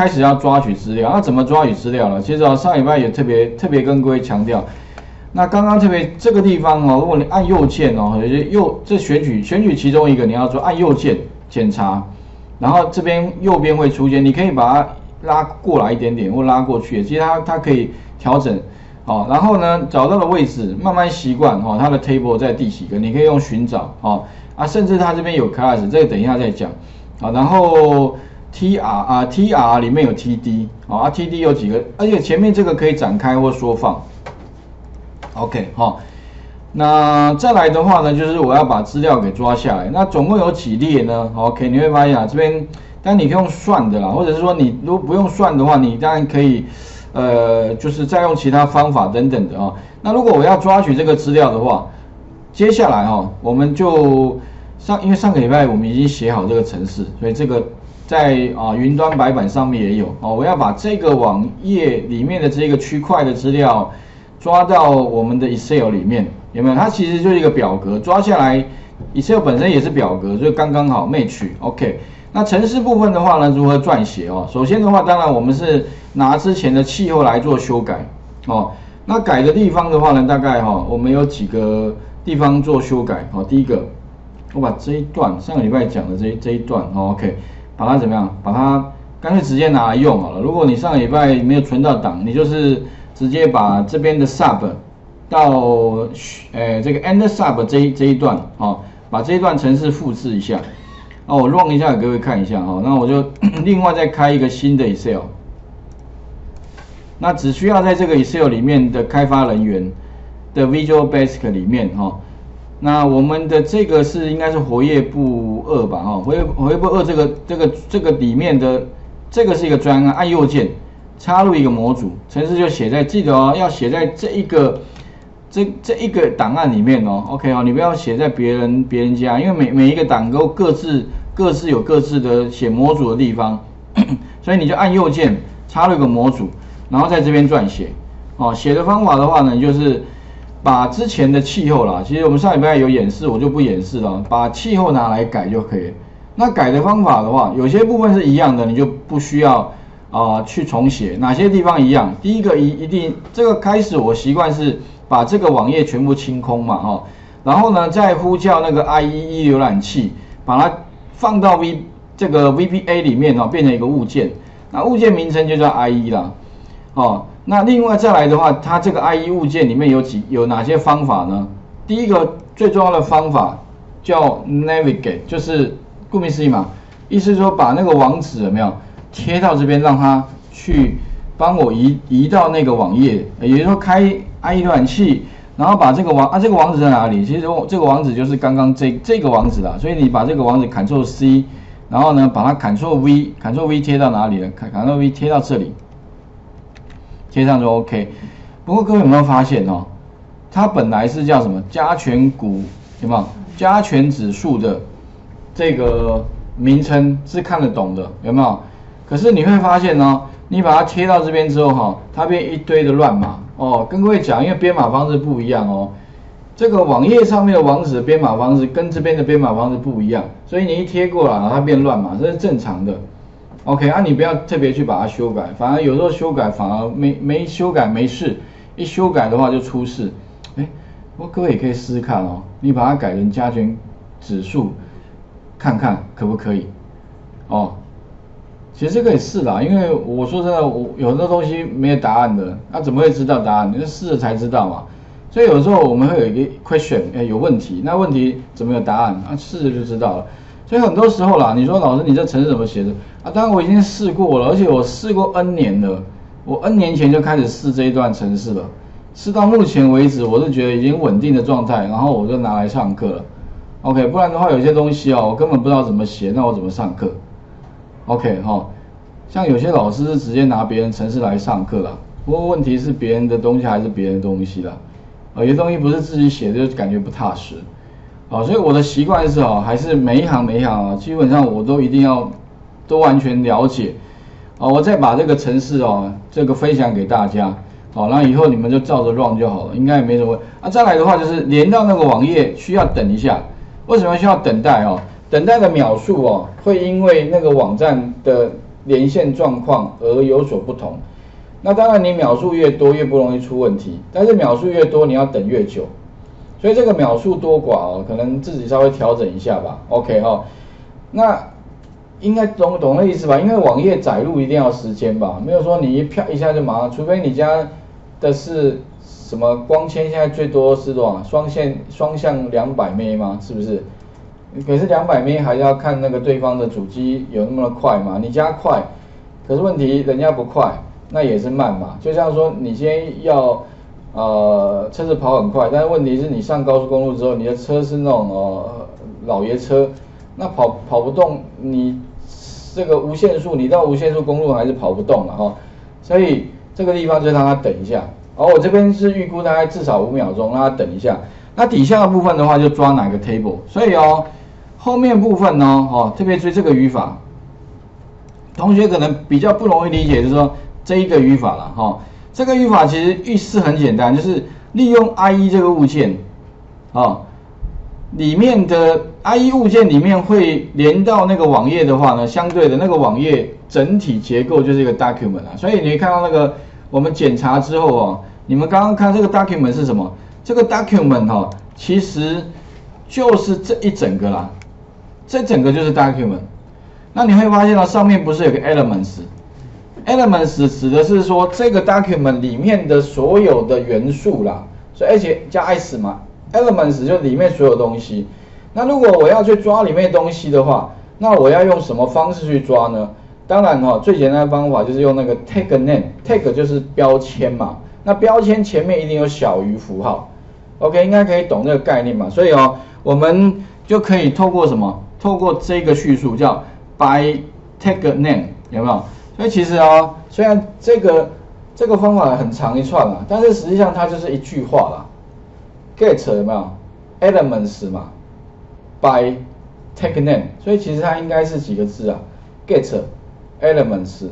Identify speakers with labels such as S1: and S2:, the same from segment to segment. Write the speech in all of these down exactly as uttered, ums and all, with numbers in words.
S1: 开始要抓取资料。那怎么抓取资料呢？其实啊，上礼拜也特别特别跟各位强调。那刚刚特别这个地方哦，如果你按右键哦，右这选取选取其中一个，你要做按右键检查，然后这边右边会出现，你可以把它拉过来一点点或拉过去，其实它它可以调整哦。然后呢，找到的位置慢慢习惯哦，它的 table 在第几个，你可以用寻找哦啊，甚至它这边有 class， 这个等一下再讲啊。然后 T R 啊 T R 里面有 T D 啊 ，T D 有几个，而且前面这个可以展开或缩放。OK 哈、哦，那再来的话呢，就是我要把资料给抓下来。那总共有几列呢 ？OK， 你会发现啊，这边当然你可以用算的啦，或者是说你如果不用算的话，你当然可以，呃，就是再用其他方法等等的啊、哦。那如果我要抓取这个资料的话，接下来哈、哦，我们就上，因为上个礼拜我们已经写好这个程式，所以这个在啊云端白板上面也有哦。我要把这个网页里面的这个区块的资料抓到我们的 Excel 里面，有没有？它其实就是一个表格，抓下来 Excel 本身也是表格，所以刚刚好 match。OK， 那程式部分的话呢，如何撰写哦？首先的话，当然我们是拿之前的气候来做修改哦。那改的地方的话呢，大概哈、哦，我们有几个地方做修改。好、哦，第一个，我把这一段上个礼拜讲的这这一段、哦、，OK， 把它怎么样？把它干脆直接拿来用好了。如果你上个礼拜没有存到档，你就是直接把这边的 sub 到呃这个 end sub 这一这一段哦，把这一段程式复制一下。哦，我 run 一下给各位看一下哈、哦，那我就另外再开一个新的 Excel。那只需要在这个 Excel 里面的开发人员的 Visual Basic 里面哈、哦，那我们的这个是应该是活页部二吧哈、哦，活页活页部二这个这个这个里面的这个是一个专案，按右键插入一个模组，程式就写在，记得哦，要写在这一个这这一个档案里面哦 ，OK 哦，你不要写在别人别人家，因为每每一个档都各自各自有各自的写模组的地方，所以你就按右键插入一个模组，然后在这边撰写。哦，写的方法的话呢，就是把之前的气候啦，其实我们上礼拜有演示，我就不演示了，把气候拿来改就可以。那改的方法的话，有些部分是一样的，你就不需要。啊、呃，去重写哪些地方一样？第一个一一定这个开始我习惯是把这个网页全部清空嘛，哈、哦，然后呢再呼叫那个 I E E 浏览器，把它放到 V 这个 V B A 里面哦，变成一个物件，那物件名称就叫 I E 啦，哦，那另外再来的话，它这个 I E 物件里面有几有哪些方法呢？第一个最重要的方法叫 Navigate， 就是顾名思义嘛，意思是说把那个网址有没有？贴到这边，让它去帮我移移到那个网页，也就是说开 I E 浏览器，然后把这个网啊这个网址在哪里？其实这个网址就是刚刚这这个网址啦，所以你把这个网址 Ctrl C， 然后呢把它 Ctrl V Ctrl V 贴到哪里了 ？Ctrl V 贴到这里，贴上就 OK。不过各位有没有发现哦？它本来是叫什么加权股有没有？加权指数的这个名称是看得懂的，有没有？可是你会发现呢，你把它贴到这边之后哈，它变一堆的乱码哦。跟各位讲，因为编码方式不一样哦，这个网页上面的网址的编码方式跟这边的编码方式不一样，所以你一贴过来，它变乱码，这是正常的。OK， 啊，你不要特别去把它修改，反而有时候修改反而没没修改没事，一修改的话就出事。哎，不过各位也可以试试看哦，你把它改成加权指数，看看可不可以哦。其实这个也是啦，因为我说真的，我有很多东西没有答案的，那、啊、怎么会知道答案？你是试了才知道嘛。所以有时候我们会有一个 question， 哎，有问题，那问题怎么有答案？啊，试了就知道了。所以很多时候啦，你说老师你这程式怎么写的？啊，当然我已经试过了，而且我试过 N 年了，我 N 年前就开始试这一段程式了，试到目前为止，我是觉得已经稳定的状态，然后我就拿来上课了。OK， 不然的话有些东西哦，我根本不知道怎么写，那我怎么上课？ OK 哈、哦，像有些老师是直接拿别人程式来上课啦，不过问题是别人的东西还是别人的东西啦，有些东西不是自己写的就感觉不踏实，啊，所以我的习惯是啊，还是每一行每一行啊，基本上我都一定要都完全了解，啊，我再把这个程式哦，这个分享给大家，好，那以后你们就照着 run 就好了，应该也没什么问题。啊，再来的话就是连到那个网页需要等一下，为什么需要等待哦？等待的秒数哦，会因为那个网站的连线状况而有所不同。那当然，你秒数越多越不容易出问题，但是秒数越多你要等越久，所以这个秒数多寡哦，可能自己稍微调整一下吧。OK 哈、哦，那应该懂懂那意思吧？因为网页载入一定要时间吧，没有说你一票一下就马上，除非你家的是什么光纤，现在最多是多少？双线双向两百 M 吗？是不是？可是两百 M 还是要看那个对方的主机有那么快吗？你家快，可是问题人家不快。那也是慢嘛，就像说你今天要呃车子跑很快，但是问题是你上高速公路之后，你的车是那种呃老爷车，那跑跑不动，你这个无限速，你到无限速公路还是跑不动了哈，所以这个地方就让它等一下。而、哦、我这边是预估大概至少五秒钟，让它等一下。那底下的部分的话就抓哪个 table， 所以哦后面部分呢哦特别注意这个语法，同学可能比较不容易理解，就是说。这一个语法了哈、哦，这个语法其实意思很简单，就是利用 I E 这个物件，啊、哦，里面的 I E 物件里面会连到那个网页的话呢，相对的那个网页整体结构就是一个 document 啊，所以你会看到那个我们检查之后哦，你们刚刚看这个 document 是什么？这个 document 哈、哦，其实就是这一整个啦，这整个就是 document。那你会发现到上面不是有个 elements？Elements 指的是说这个 document 里面的所有的元素啦，所以而且加 s 嘛 ，elements 就里面所有东西。那如果我要去抓里面的东西的话，那我要用什么方式去抓呢？当然哈、哦，最简单的方法就是用那个 tag name，tag 就是标签嘛。那标签前面一定有小于符号 ，OK， 应该可以懂这个概念嘛。所以哦，我们就可以透过什么？透过这个叙述叫 by tag name， 有没有？所以其实哦，虽然这个这个方法很长一串啦，但是实际上它就是一句话啦。get 有没有 elements 嘛 by tag name， 所以其实它应该是几个字啊 ？get elements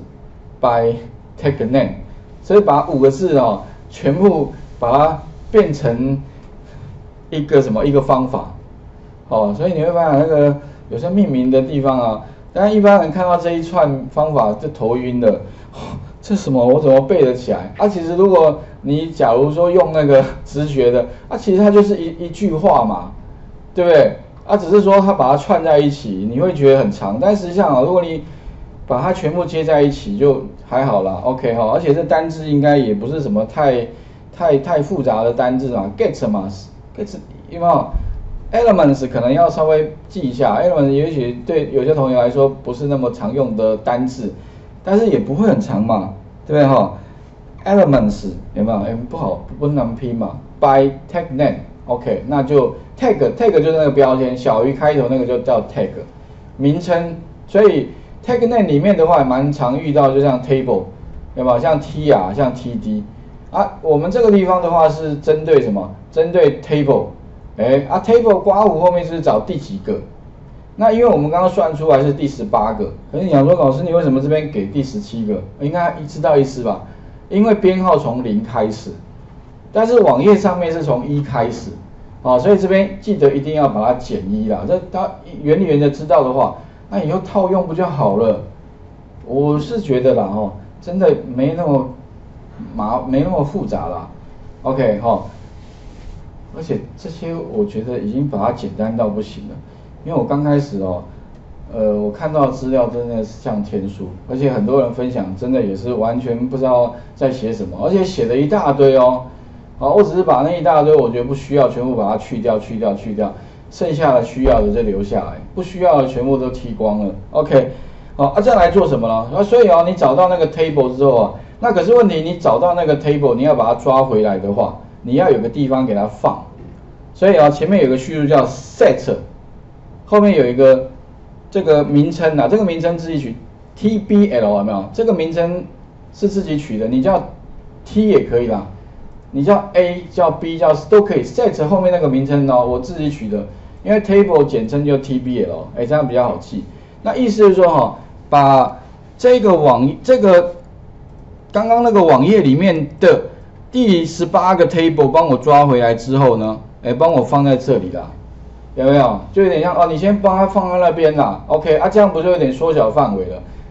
S1: by tag name， 所以把五个字哦，全部把它变成一个什么一个方法哦，所以你会发现那个有些命名的地方啊。当然，一般人看到这一串方法就头晕了，哦、这什么我怎么背得起来？啊，其实如果你假如说用那个直觉的，啊，其实它就是一一句话嘛，对不对？啊，只是说它把它串在一起，你会觉得很长，但实际上啊，如果你把它全部接在一起就还好啦 ，OK 哈、哦，而且这单字应该也不是什么太太太复杂的单字嘛 ，get 嘛 ，get 有没有？ Elements 可能要稍微记一下 ，Elements 也许对有些同学来说不是那么常用的单字，但是也不会很长嘛，对不对哈 ？Elements 有没有？哎，不好不难拼嘛 ，by tag name，OK， 那就 tag tag 就是那个标签，小于开头那个就叫 tag 名称，所以 tag name 里面的话蛮常遇到，就像 table 有没有？像 T 啊，像 T D 啊，我们这个地方的话是针对什么？针对 table。哎啊 ，table 刮弧后面是找第几个？那因为我们刚刚算出来是第十八个，可是你想说老师你为什么这边给第十七个？应该一知道意思吧？因为编号从零开始，但是网页上面是从一开始，啊，所以这边记得一定要把它减一啦。这它原理原则知道的话，那以后套用不就好了？我是觉得啦，哦，真的没那么麻，没那么复杂啦。OK 哈。而且这些我觉得已经把它简单到不行了，因为我刚开始哦，呃，我看到的资料真的是像天书，而且很多人分享真的也是完全不知道在写什么，而且写了一大堆哦，好，我只是把那一大堆我觉得不需要全部把它去掉、去掉、去掉，剩下的需要的就留下来，不需要的全部都踢光了。OK， 好，啊，这样来做什么呢？啊，所以哦，你找到那个 table 之后啊，那可是问题，你找到那个 table， 你要把它抓回来的话。你要有个地方给它放，所以啊，前面有个叙述叫 set， 后面有一个这个名称啊，这个名称自己取 T B L 有没有？这个名称是自己取的，你叫 T 也可以啦，你叫 A 叫 B 叫都可以 ，set 后面那个名称呢，我自己取的，因为 table 简称就 T B L， 哎，这样比较好记。那意思是说哈，把这个网这个刚刚那个网页里面的第十八个 table 帮我抓回来之后呢，哎，帮我放在这里啦，有没有？就有点像哦，你先帮它放在那边啦 ，OK 啊，这样不就有点缩小范围了？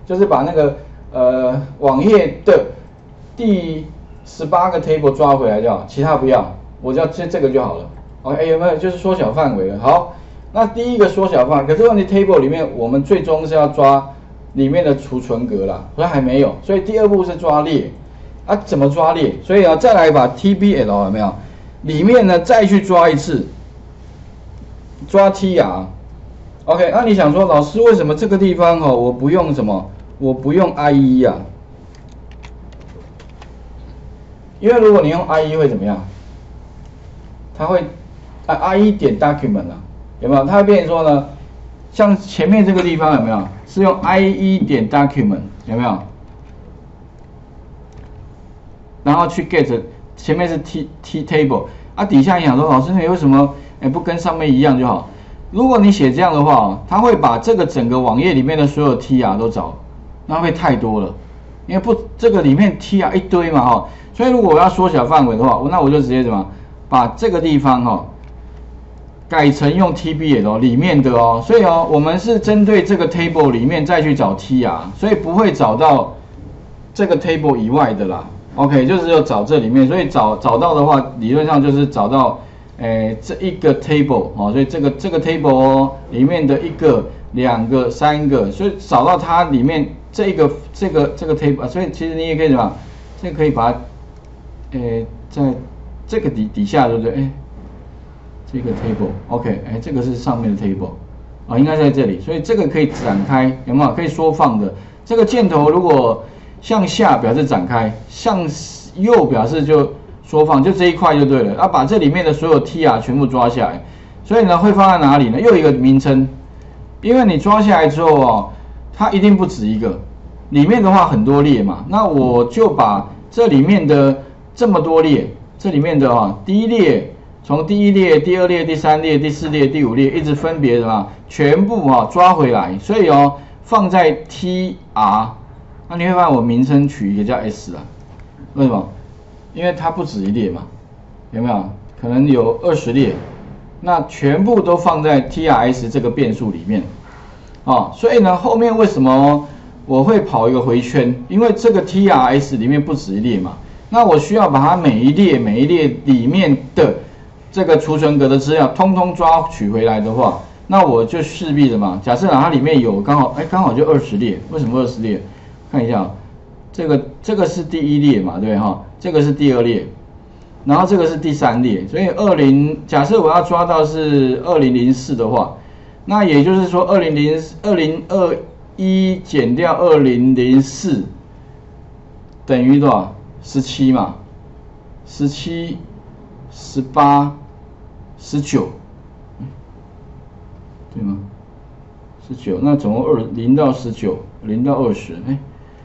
S1: 就是把那个呃网页的第十八个 table 抓回来就好，其他不要，我就要这这个就好了。OK， 有没有就是缩小范围了？好，那第一个缩小范围，可是问题 table 里面我们最终是要抓里面的储存格啦，所以还没有，所以第二步是抓列。啊，怎么抓列？所以啊，再来把 T B L 有没有？里面呢再去抓一次，抓 T R。OK， 那你想说，老师为什么这个地方哈、哦、我不用什么？我不用 I E 啊？因为如果你用 I E 会怎么样？它会啊 I E 点 document 啊，有没有？它会变成说呢，像前面这个地方有没有？是用 I E 点 document 有没有？然后去 get 前面是 T T table 啊，底下你想说，老师你为什么哎不跟上面一样就好？如果你写这样的话，它会把这个整个网页里面的所有 T R 都找，那会太多了，因为不这个里面 T R 一堆嘛哈，所以如果我要缩小范围的话，那我就直接怎么把这个地方哈改成用 T B L 里面的哦，所以哦我们是针对这个 table 里面再去找 T R， 所以不会找到这个 table 以外的啦。OK， 就只有找这里面，所以找找到的话，理论上就是找到，诶这一个 table 哦，所以这个这个 table 哦里面的一个、两个、三个，所以找到它里面这一个这个这个 table， 所以其实你也可以什么，这个可以把它，诶在这个底底下对不对？诶，这个 table，OK， 诶这个是上面的 table， 啊应该在这里，所以这个可以展开，有没有？可以缩放的，这个箭头如果向下表示展开，向右表示就缩放，就这一块就对了。要把这里面的所有 T R 全部抓下来，所以呢会放在哪里呢？又有一个名称，因为你抓下来之后哦，它一定不止一个，里面的话很多列嘛，那我就把这里面的这么多列，这里面的啊、哦、第一列，从第一列、第二列、第三列、第四列、第五列，一直分别的嘛，全部啊、哦、抓回来，所以哦放在 T R。那你会发现我名称取一个叫 S 啊，为什么？因为它不止一列嘛，有没有？可能有二十列，那全部都放在 T R S 这个变数里面，哦，所以呢，后面为什么我会跑一个回圈？因为这个 T R S 里面不止一列嘛，那我需要把它每一列每一列里面的这个储存格的资料通通抓取回来的话，那我就势必的嘛，假设它里面有刚好，哎，刚好就二十列，为什么二十列？看一下，这个这个是第一列嘛，对不对哈？这个是第二列，然后这个是第三列，所以二零假设我要抓到是二零零四的话，那也就是说二零零二零二一减掉二零零四等于多少？十七嘛，十七、十八、十九，对吗？十九，那总共二零到十九，零到二十，哎。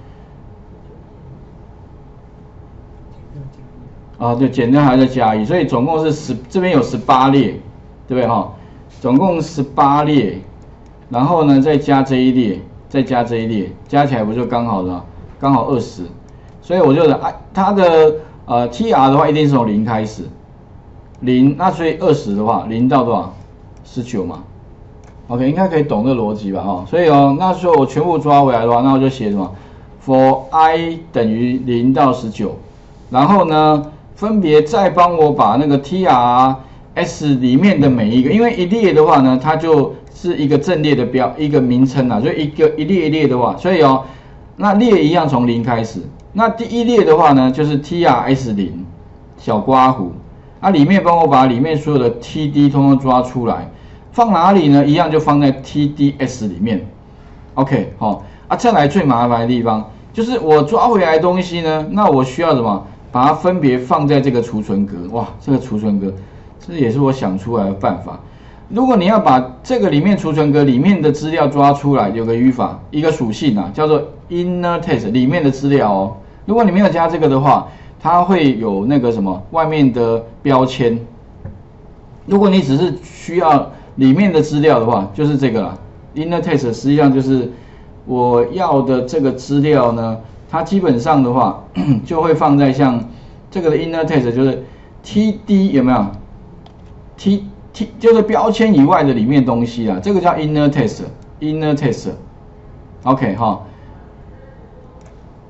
S1: 啊，对，减掉还在加一，所以总共是十，这边有十八列，对不对哈？总共十八列，然后呢再加这一列，再加这一列，加起来不就刚好了？刚好二十，所以我就啊，它的呃 T R 的话一定是从零开始，零，那所以二十的话，零到多少？十九嘛。OK， 应该可以懂这个逻辑吧？哈，所以哦，那时候我全部抓回来的话，那我就写什么 ？For I 等于零到十九，然后呢？分别再帮我把那个 T R S 里面的每一个，因为一列的话呢，它就是一个阵列的标一个名称啊，所以一个一列一列的话，所以哦，那列一样从零开始。那第一列的话呢，就是 T R S 零小括弧，那、啊、里面帮我把里面所有的 T D 通通抓出来，放哪里呢？一样就放在 T D S 里面。OK， 好、哦、啊，再来最麻烦的地方就是我抓回来的东西呢，那我需要什么？把它分别放在这个储存格，哇，这个储存格，这也是我想出来的办法。如果你要把这个里面储存格里面的资料抓出来，有个语法，一个属性啊，叫做 inner text 里面的资料哦。如果你没有加这个的话，它会有那个什么外面的标签。如果你只是需要里面的资料的话，就是这个啦。inner text 实际上就是我要的这个资料呢。它基本上的话，就会放在像这个的 inner text， 就是 T D 有没有 ？T T 就是标签以外的里面东西啊，这个叫 inner text，inner text。OK 哈，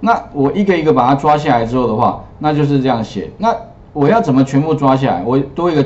S1: 那我一个一个把它抓下来之后的话，那就是这样写。那我要怎么全部抓下来？我多一个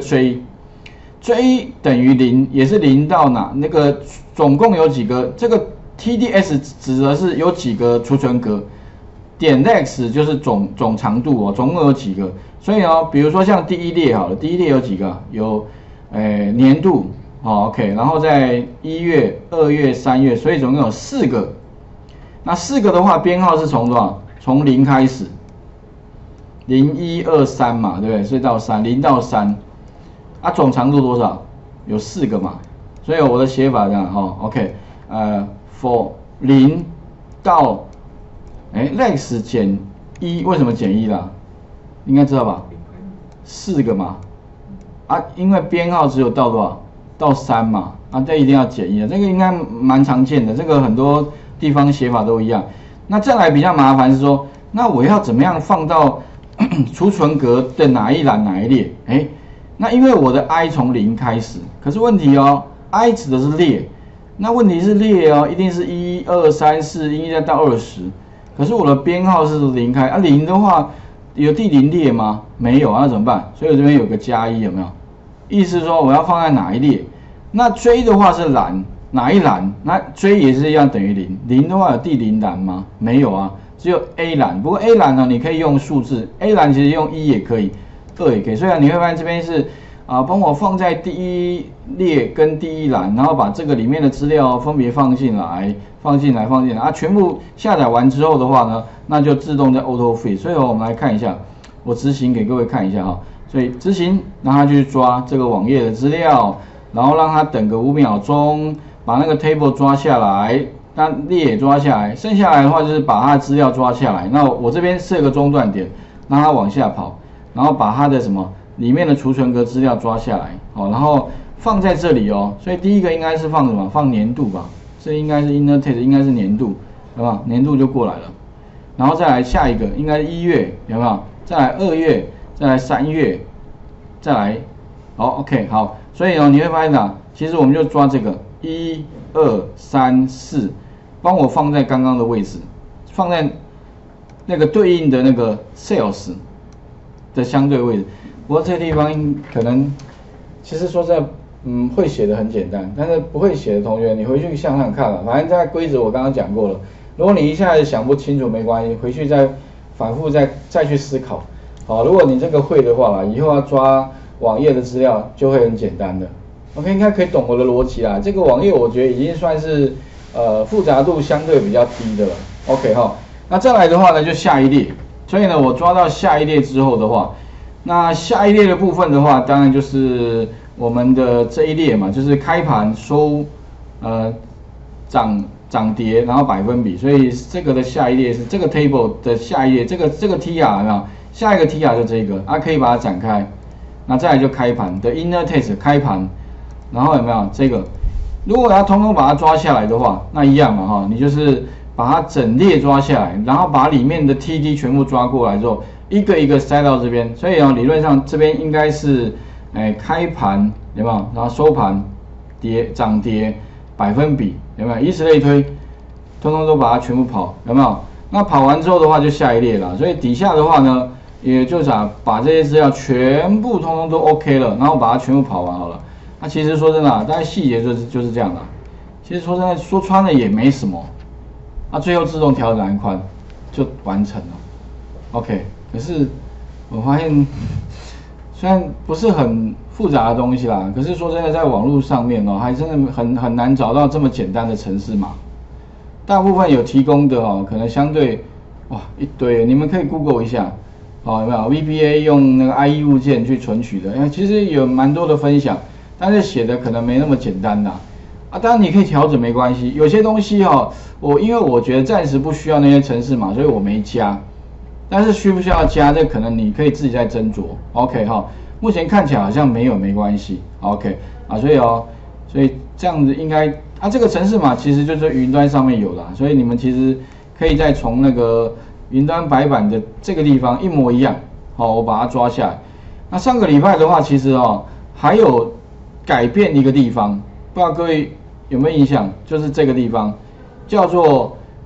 S1: J，J 等于零，也是零到哪？那个总共有几个？这个 T D S 指的是有几个储存格，点 lex 就是总总长度哦，总共有几个？所以哦，比如说像第一列好了，第一列有几个？有，诶年度哦 ，OK， 然后在一月、二月、三月，所以总共有四个。那四个的话，编号是从多少？从零开始，零一二三嘛，对不对？所以到三，零到三，啊，总长度多少？有四个嘛，所以我的写法这样哈、哦、，OK， 呃 ，for 零到，哎 ，lex 减一，为什么减一啦？应该知道吧？四个嘛，啊，因为编号只有到多少？到三嘛，啊，这一定要减一的，这个应该蛮常见的，这个很多地方写法都一样。那再来比较麻烦是说，那我要怎么样放到储存格的哪一栏哪一列？哎，那因为我的 i 从零开始，可是问题哦 ，i 指的是列，那问题是列哦，一定是一二三四，应该到二十，可是我的编号是零开，啊，零的话有第零列吗？没有啊，那怎么办？所以我这边有个加一，有没有？意思是说我要放在哪一列？那 J 的话是栏，哪一栏？那 J 也是一样等于零，零的话有第零栏吗？没有啊，只有 A 栏。不过 A 栏呢，你可以用数字 ，A 栏其实用一也可以，二也可以。所以你会发现这边是啊，帮我放在第一列跟第一栏，然后把这个里面的资料分别放进来，放进来，放进来啊，全部下载完之后的话呢，那就自动在 auto fit。所以我们来看一下，我执行给各位看一下哈。所以执行，让它去抓这个网页的资料，然后让它等个五秒钟，把那个 table 抓下来，那列也抓下来，剩下来的话就是把它的资料抓下来。那我这边设个中断点，让它往下跑，然后把它的什么里面的储存格资料抓下来，好，然后放在这里哦。所以第一个应该是放什么？放年度吧，这应该是 inner-text， 应该是年度，好不好？年度就过来了，然后再来下一个应该是一月，有没有？再来二月。再来三月，再来，好 ，OK， 好，所以呢，你会发现啊，其实我们就抓这个一、二、三、四，帮我放在刚刚的位置，放在那个对应的那个 sales 的相对位置。不过这个地方可能，其实说在，嗯，会写的很简单，但是不会写的同学，你回去想想看了，反正这个规则我刚刚讲过了。如果你一下子想不清楚，没关系，回去再反复再再去思考。好，如果你这个会的话啦，以后要抓网页的资料就会很简单的。OK， 应该可以懂我的逻辑啦。这个网页我觉得已经算是呃复杂度相对比较低的了。OK 哈，那再来的话呢，就下一列。所以呢，我抓到下一列之后的话，那下一列的部分的话，当然就是我们的这一列嘛，就是开盘收呃涨涨跌，然后百分比。所以这个的下一列是这个 table 的下一列，这个这个 T R 有没有？下一个 T R 就这个，啊，可以把它展开，那再来就开盘的 inner-text 开盘，然后有没有这个？如果要通通把它抓下来的话，那一样嘛哈，你就是把它整列抓下来，然后把里面的 T D 全部抓过来之后，一个一个塞到这边。所以啊，理论上这边应该是，哎，开盘有没有？然后收盘跌涨跌百分比有没有？以此类推，通通都把它全部跑有没有？那跑完之后的话，就下一列了。所以底下的话呢？也就是啊，把这些资料全部通通都 OK 了，然后把它全部跑完好了。那其实说真的啊，大概细节就是就是这样的。其实说真的，说穿了也没什么。那最后自动调整栏宽就完成了。OK， 可是我发现虽然不是很复杂的东西啦，可是说真的，在网络上面哦，还真的很很难找到这么简单的程式码。大部分有提供的哦，可能相对哇一堆，你们可以 Google 一下。好，有没有 V B A 用那个 I E 物件去存取的？哎，其实有蛮多的分享，但是写的可能没那么简单呐。啊，当然你可以调整没关系。有些东西哈，我因为我觉得暂时不需要那些程式码，所以我没加。但是需不需要加，这可能你可以自己再斟酌。OK 哈，目前看起来好像没有没关系。OK 啊，所以哦，所以这样子应该啊，这个程式码其实就是云端上面有的，所以你们其实可以再从那个。云端白板的这个地方一模一样，好，我把它抓下来。那上个礼拜的话，其实哦还有改变一个地方，不知道各位有没有印象？就是这个地方叫做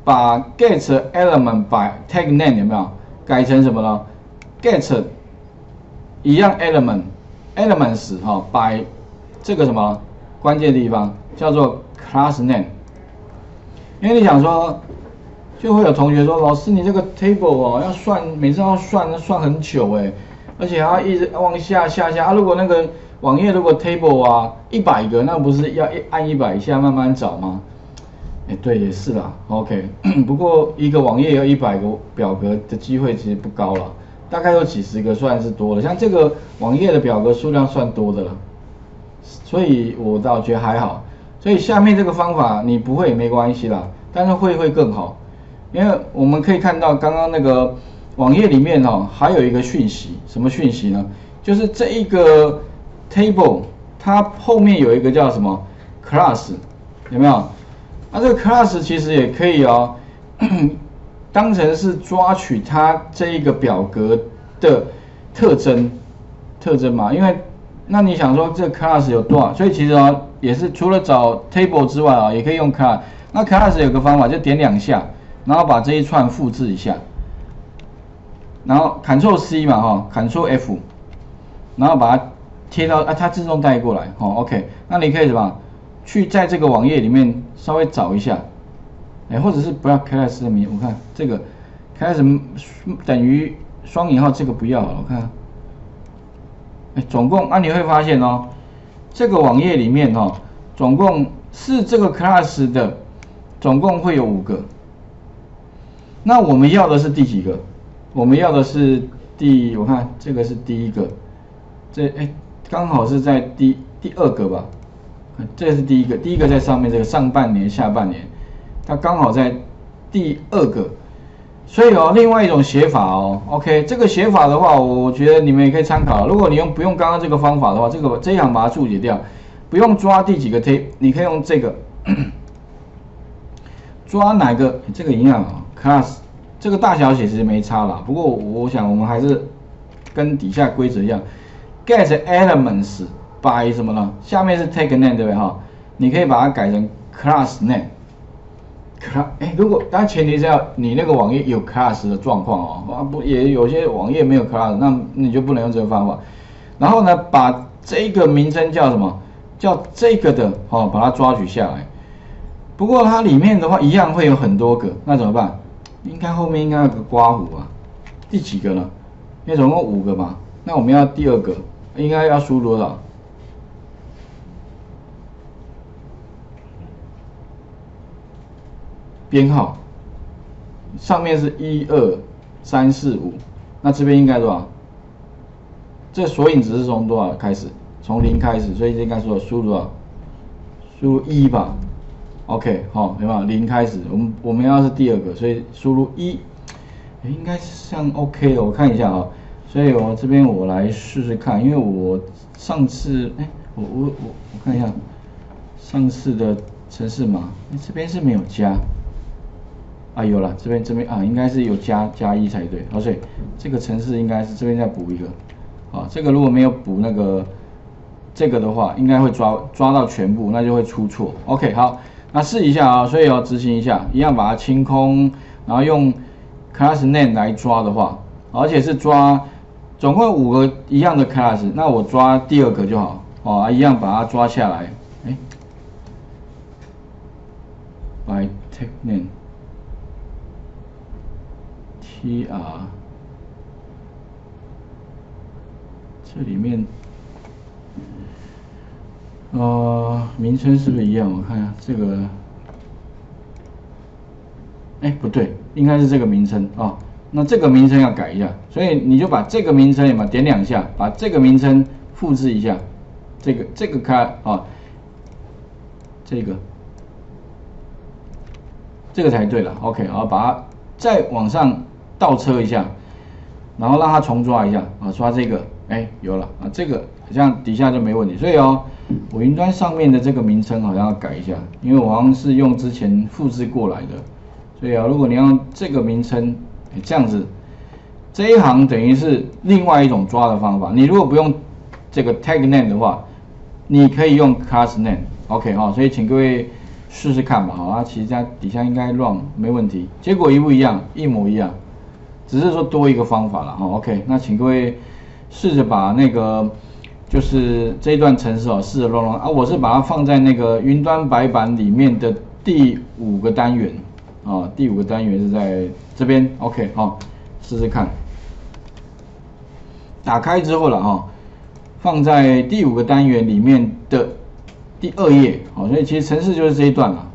S1: 把 get element by tag name 有没有改成什么呢 ？get 一样 element elements 哈、哦、by 这个什么关键地方叫做 class name。因为你想说，就会有同学说，老师你这个 table 哦要算，每次要算算很久哎，而且还要一直往下下下啊。如果那个网页如果 table 啊一百个，那不是要按一百下慢慢找吗？哎，对，也是啦。OK， 不过一个网页有一百个表格的机会其实不高了，大概有几十个算是多了。像这个网页的表格数量算多的了，所以我倒觉得还好。所以下面这个方法你不会也没关系啦，但是会会更好，因为我们可以看到刚刚那个网页里面哦，还有一个讯息，什么讯息呢？就是这一个 table 它后面有一个叫什么 class， 有没有？那这个 class 其实也可以哦，当成是抓取它这一个表格的特征，特征嘛。因为那你想说这个 class 有多少？所以其实啊，也是除了找 table 之外啊，也可以用 class。那 class 有个方法，就点两下，然后把这一串复制一下，然后 Ctrl C 嘛哈 ，Ctrl F， 然后把它贴到啊，它自动带过来，哦 ，OK。那你可以什么？去在这个网页里面稍微找一下，哎，或者是不要 class 的名，我看这个 class 等于双引号，这个不要好了，我看，哎，总共啊你会发现哦，这个网页里面哦，总共是这个 class 的，总共会有五个。那我们要的是第几个？我们要的是第，我看这个是第一个，这哎刚好是在第第二个吧。这是第一个，第一个在上面这个上半年、下半年，它刚好在第二个，所以哦，另外一种写法哦 ，OK， 这个写法的话，我觉得你们也可以参考。如果你用不用刚刚这个方法的话，这个这一行把它注解掉，不用抓第几个 tab， 你可以用这个抓哪个这个一样啊 ，class 这个大小写其实没差啦，不过我想我们还是跟底下规则一样 ，get elements。by 什么呢？下面是 tag name 对不对哈？你可以把它改成 class name。class 哎，如果当然前提是要你那个网页有 class 的状况哦，啊不也有些网页没有 class， 那你就不能用这个方法。然后呢，把这个名称叫什么？叫这个的哦，把它抓取下来。不过它里面的话一样会有很多个，那怎么办？应该后面应该有个刮胡啊。第几个呢？因为总共五个嘛，那我们要第二个，应该要输多少？编号上面是一二三四五，那这边应该多少？这索引值是从多少开始？从零开始，所以应该说输入多少？输入一吧。OK， 好，有没有？零开始，我们我们要是第二个，所以输入一，应该是像 OK 的。我看一下啊，所以我这边我来试试看，因为我上次哎，我我我我看一下上次的程式码，这边是没有加。啊，有了，这边这边啊，应该是有加加一才对，而且这个程式应该是这边再补一个，啊，这个如果没有补那个这个的话，应该会抓抓到全部，那就会出错。OK， 好，那试一下啊，所以要执行一下，一样把它清空，然后用 class name 来抓的话，而且是抓总共五个一样的 class， 那我抓第二个就好，哦，啊，一样把它抓下来，哎 ，by tag name。T R 这里面，呃，名称是不是一样？我看一下这个，哎，不对，应该是这个名称啊、哦。那这个名称要改一下，所以你就把这个名称也嘛点两下，把这个名称复制一下，这个这个开啊、哦，这个这个才对了。OK， 然后把它再往上倒车一下，然后让它重抓一下啊，刷这个，哎，有了啊，这个好像底下就没问题。所以哦，我云端上面的这个名称好像要改一下，因为我好像是用之前复制过来的，所以啊，如果你要用这个名称，哎，这样子，这一行等于是另外一种抓的方法。你如果不用这个 tag name 的话，你可以用 class name。OK 哈、哦，所以请各位试试看吧，好，它其实它底下应该 run 没问题，结果一不一样？一模一样，只是说多一个方法了哈。OK， 那请各位试着把那个就是这一段程式哦，试着 run run 啊，我是把它放在那个云端白板里面的第五个单元啊，第五个单元是在这边 ，OK， 好，试试看。打开之后了哈，放在第五个单元里面的第二页，好，所以其实程式就是这一段了。